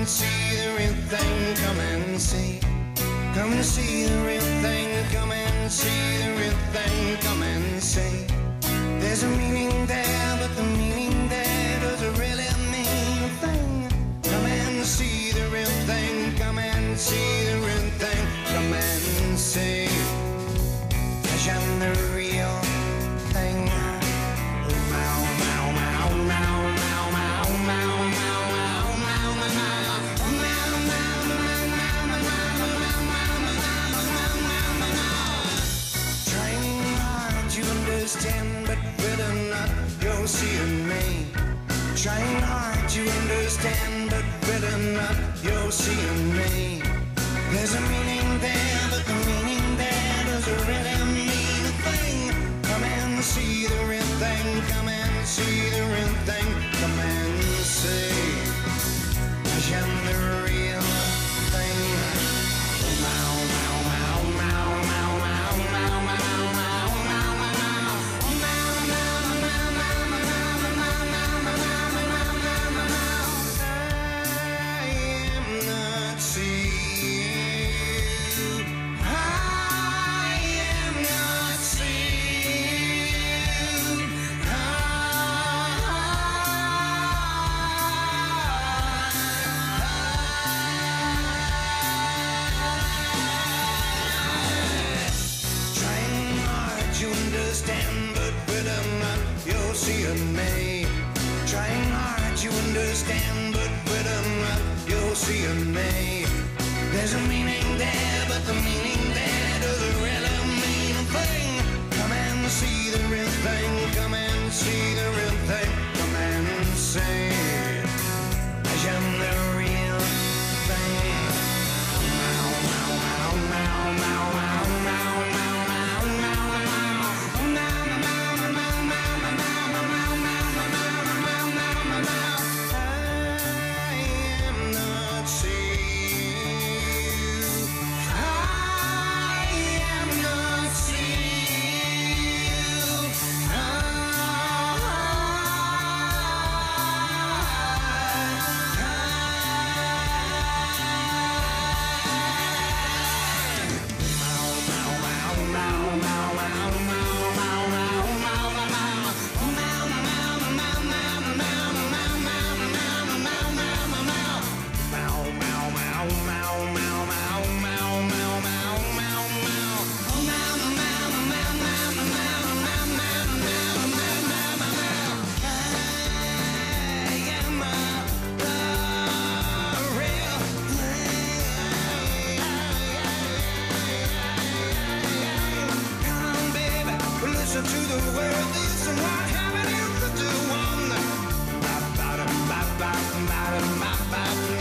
see the real thing, come and see. Come and see the real thing, come and see the real thing, come and see. There's a meaning there, but the meaning there doesn't really mean a thing. Come and see the real thing, come and see the real thing, come and see. Passion, the real thing. But whether or not you're seeing me, trying hard to understand, but whether or not you're seeing me. There's a meaning there, but the meaning there doesn't really mean a thing. Come and see the real thing, come and see the real thing, come and see. Passion, the real thing. But whether or not you're seeing me, trying hard to understand, but whether or not you're seeing me. There's a meaning there, but the meaning there doesn't really mean a thing. Come and see the real thing, come and see the real thing, come and see. Passion, the real thing. To the world, this and what happened in the one.